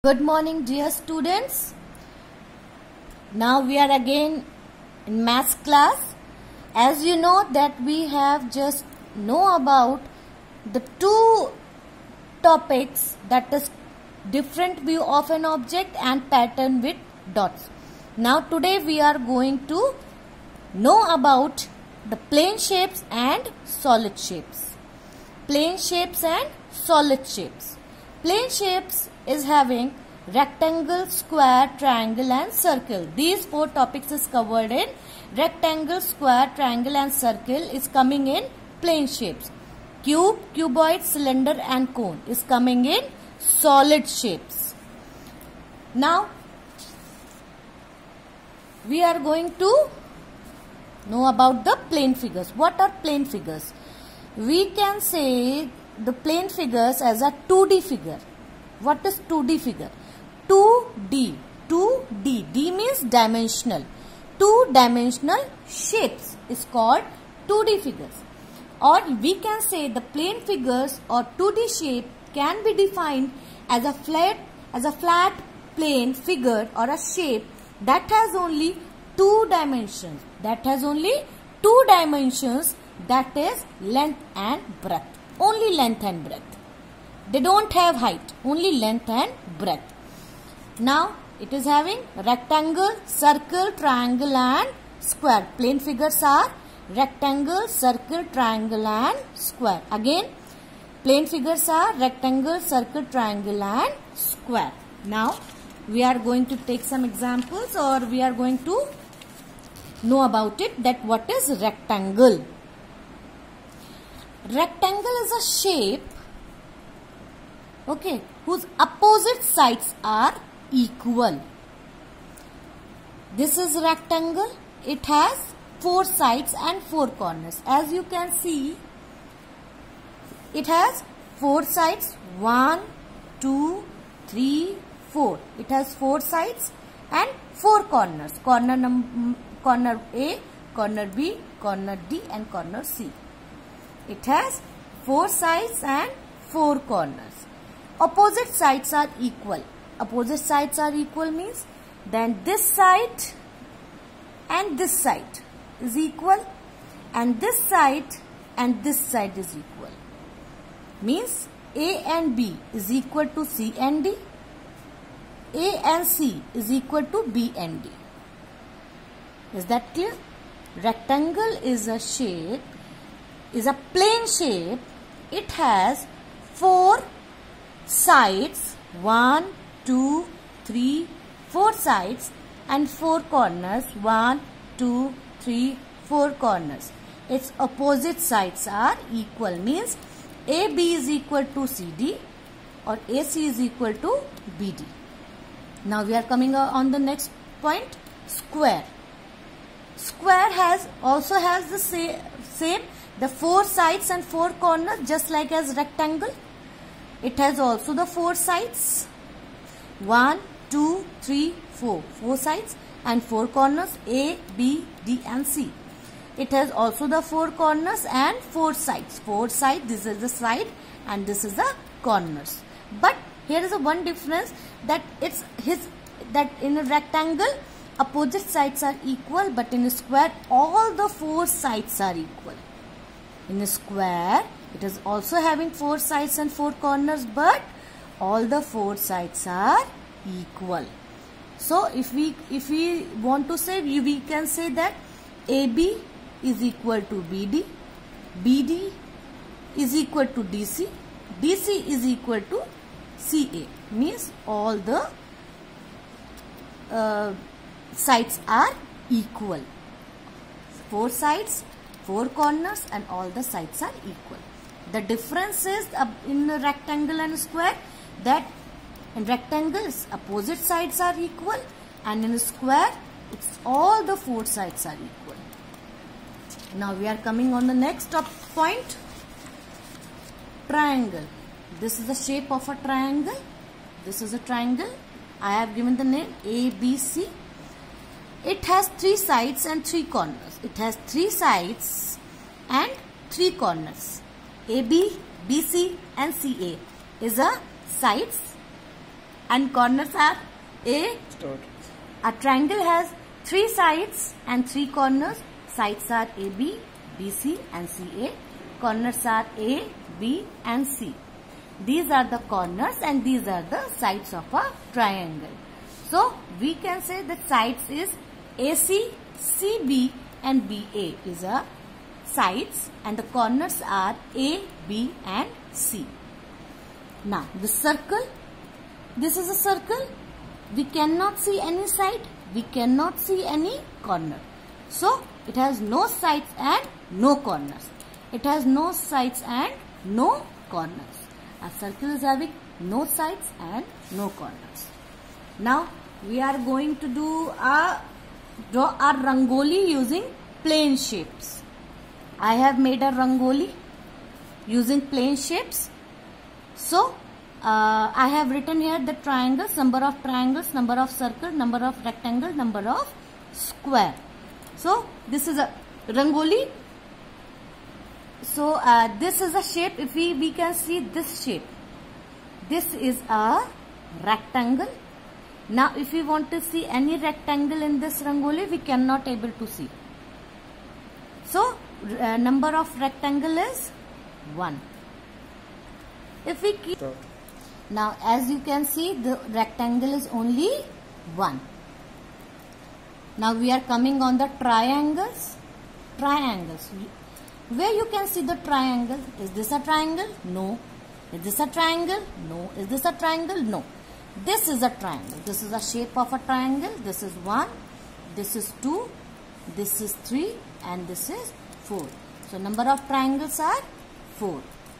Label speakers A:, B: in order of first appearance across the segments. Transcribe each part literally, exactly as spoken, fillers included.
A: Good morning, dear students. Now we are again in maths class. As you know that we have just know about the two topics, that is different view of an object and pattern with dots. Now today we are going to know about the plane shapes and solid shapes. Plane shapes and solid shapes. Plane shapes is having rectangle, square, triangle and circle. These four topics is covered in rectangle, square, triangle and circle is coming in plane shapes. Cube, cuboid, cylinder and cone is coming in solid shapes. Now we are going to know about the plane figures. What are plane figures? We can say the plane figures as a two D figure. What is two D figure? two D. two D. D means dimensional. Two dimensional shapes is called two D figures. Or we can say the plane figures or two D shape can be defined as a flat as a flat plane figure or a shape that has only two dimensions. That has only two dimensions, that is length and breadth. Only length and breadth. They don't have height, only length and breadth. Now it is having rectangle, circle, triangle and square. Plane figures are rectangle, circle, triangle and square. Again, plane figures are rectangle, circle, triangle and square. Now we are going to take some examples, or we are going to know about it, that what is rectangle. Rectangle is a shape, okay, whose opposite sides are equal. This is rectangle. It has four sides and four corners. As you can see, it has four sides. One, two, three, four. It has four sides and four corners. Corner num corner A, corner B, corner D and corner C. It has four sides and four corners. Opposite sides are equal. Opposite sides are equal means then this side and this side is equal, and this side and this side is equal. Means A and B is equal to C and D. A and C is equal to B and D. Is that clear? Rectangle is a shape, is a plane shape. It has four sides, one, two, three, four sides and four corners, one, two, three, four corners. Its opposite sides are equal, means A B is equal to C D or A C is equal to B D. Now we are coming on the next point, square. Square has also has the same, same the four sides and four corners, just like as rectangle. It has also the four sides. One, two, three, four. Four sides and four corners, A, B, D and C. It has also the four corners and four sides. Four sides, this is the side and this is the corners. But here is a one difference, that it's his that in a rectangle opposite sides are equal, but in a square all the four sides are equal. In a square it is also having four sides and four corners, but all the four sides are equal. So if we if we want to say, we, we can say that A B is equal to B D, B D is equal to D C, D C is equal to C A. Means all the uh, sides are equal. Four sides, four corners and all the sides are equal. The difference is uh, in a rectangle and square, that in rectangles opposite sides are equal, and in a square it's all the four sides are equal. Now we are coming on the next top point, triangle. This is the shape of a triangle. This is a triangle. I have given the name A B C. It has three sides and three corners. It has three sides and three corners. A B, B C and C A is a sides and corners are A. A triangle has three sides and three corners. Sides are A B, B C and C A. Corners are A, B and C. These are the corners and these are the sides of a triangle. So we can say the sides is A C, C B and B A is a sides and the corners are A, B and C. Now the circle, this is a circle. We cannot see any side, we cannot see any corner. So it has no sides and no corners. It has no sides and no corners. A circle is having no sides and no corners. Now we are going to do a draw a rangoli using plane shapes. I have made a rangoli using plane shapes. So uh, I have written here the triangles, number of triangles, number of circle, number of rectangle, number of square. So this is a rangoli. So uh, this is a shape. If we we can see this shape, this is a rectangle. Now if we want to see any rectangle in this rangoli, we cannot able to see. So uh, number of rectangle is one. If we keep now, as you can see, the rectangle is only one. Now we are coming on the triangles. Triangles. Where you can see the triangle? Is this a triangle? No. Is this a triangle? No. Is this a triangle? No. This is a triangle. This is a shape of a triangle. This is one. This is two. This is three. And this is four. So number of triangles are four.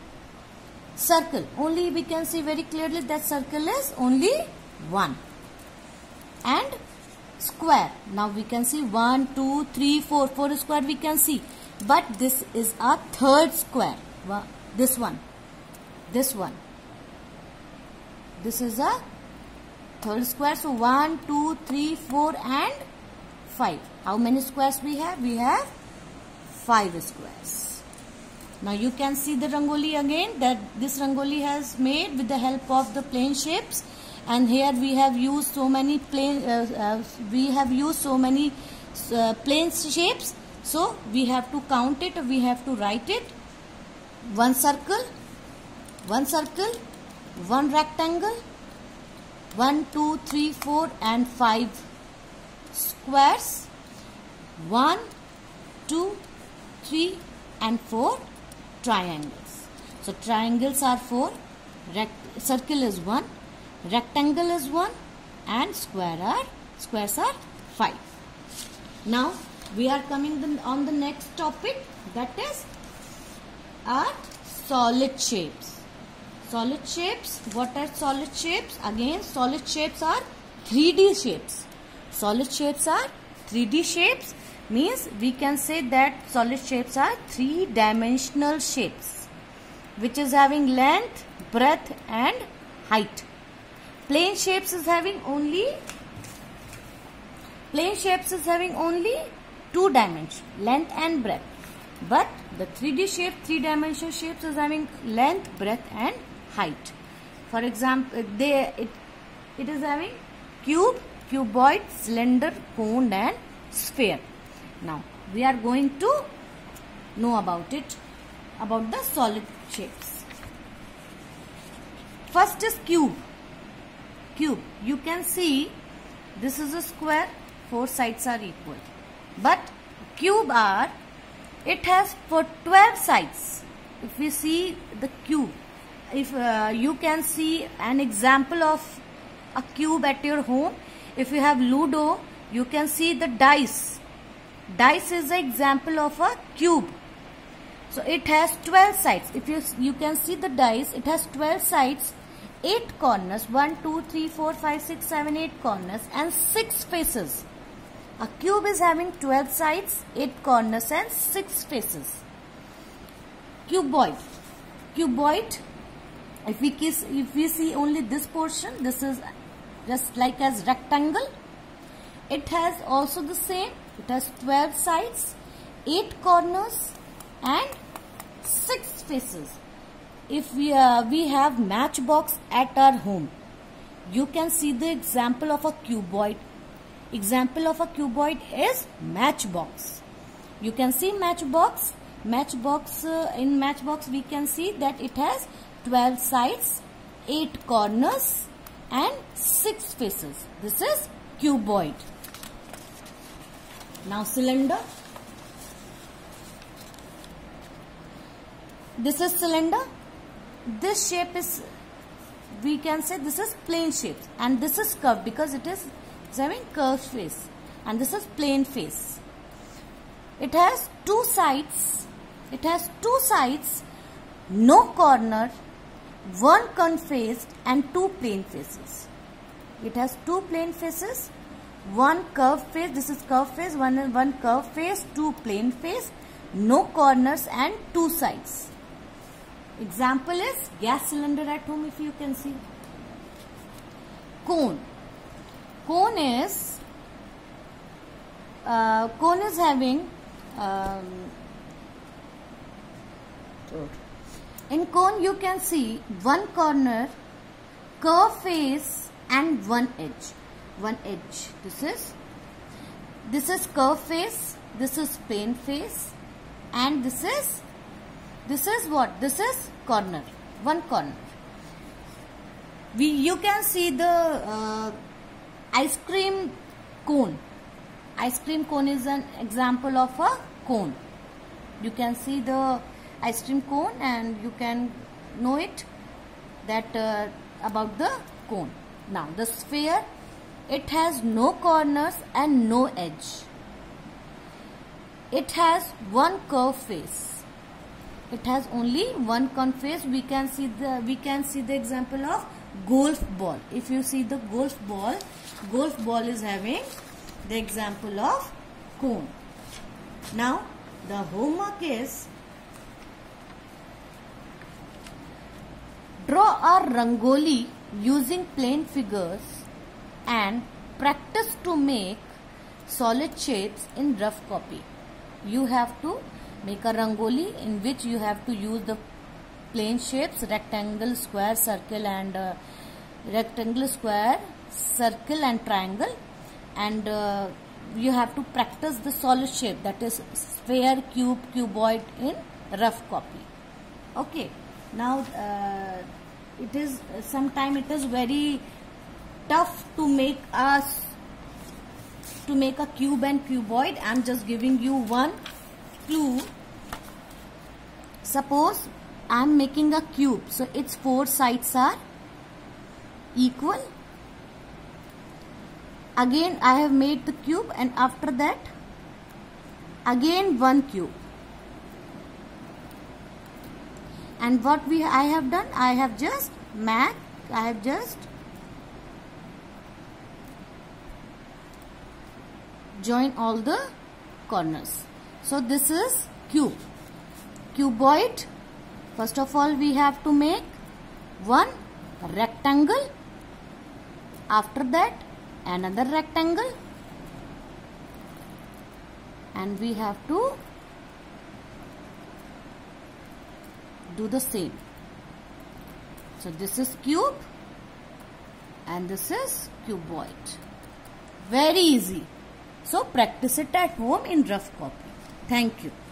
A: Circle. Only we can see very clearly that circle is only one. And square. Now we can see one, two, three, four. Four square we can see. But this is a third square. This one. This one. This is a third square. So one, two, three, four and five. How many squares we have? We have five squares. Now you can see the rangoli again, that this rangoli has made with the help of the plane shapes. And here we have used so many plane, uh, uh, we have used so many uh, plane shapes. So we have to count it, we have to write it. One circle, one circle, one rectangle, one, two, three, four and five squares. One, two, three and four triangles. So triangles are four, rect circle is one, rectangle is one and square are squares are five. Now we are coming the, on the next topic, that is are solid shapes. Solid shapes. What are solid shapes? Again, solid shapes are three D shapes. Solid shapes are three D shapes. Means we can say that solid shapes are three dimensional shapes, which is having length, breadth and height. Plane shapes is having only plane shapes is having only two dimensions, length and breadth. But the three D shape, three dimensional shapes is having length, breadth and height. For example, they it it is having cube, cuboid, cylinder, cone and sphere. Now we are going to know about it, about the solid shapes. First is cube. Cube. You can see this is a square, four sides are equal. But cube are, it has for twelve sides. If we see the cube, if uh, you can see an example of a cube at your home. If you have Ludo, you can see the dice. Dice is an example of a cube. So it has twelve sides. If you you can see the dice, it has twelve sides, eight corners, one, two, three, four, five, six, seven, eight corners and six faces. A cube is having twelve sides, eight corners and six faces. Cuboid. Cuboid, if we kiss, if we see only this portion, this is just like as rectangle. It has also the same. It has twelve sides, eight corners and six faces. If we uh, we have matchbox at our home, you can see the example of a cuboid. Example of a cuboid is matchbox. You can see matchbox. Matchbox uh, in matchbox we can see that it has twelve sides, eight corners and six faces. This is cuboid. Now cylinder. This is cylinder. This shape is, we can say this is plane shape, and this is curved because it is having curved face, and this is plane face. It has two sides. It has two sides, no corner, one curved face and two plane faces. It has two plane faces, one curved face. This is curved face. One one curved face, two plane face, no corners and two sides. Example is gas cylinder at home, if you can see. Cone. Cone is uh, cone is having um, in cone you can see one corner, curved face and one edge. One edge. This is this is curved face. This is plane face, and this is this is what? This is corner. One corner. We you can see the uh, ice cream cone. Ice cream cone is an example of a cone. You can see the ice cream cone and you can know it that uh, about the cone. Now the sphere, it has no corners and no edge. It has one curved face. It has only one curved face. We can see the we can see the example of golf ball. If you see the golf ball, golf ball is having the example of cone. Now the homework is draw a rangoli using plain figures and practice to make solid shapes in rough copy. You have to make a rangoli in which you have to use the plane shapes, rectangle, square, circle and uh, rectangle, square, circle and triangle, and uh, you have to practice the solid shape, that is sphere, cube, cuboid in rough copy. Okay. Now uh, it is uh, sometime it is very tough to make us to make a cube and cuboid. I am just giving you one clue. Suppose I am making a cube, so its four sides are equal. Again I have made the cube, and after that again one cube. And what we I have done, I have just made, I have just join all the corners. So this is cube. Cuboid, first of all we have to make one rectangle, after that another rectangle, and we have to do the same. So this is cube and this is cuboid. Very easy. So practice it at home in rough copy. Thank you.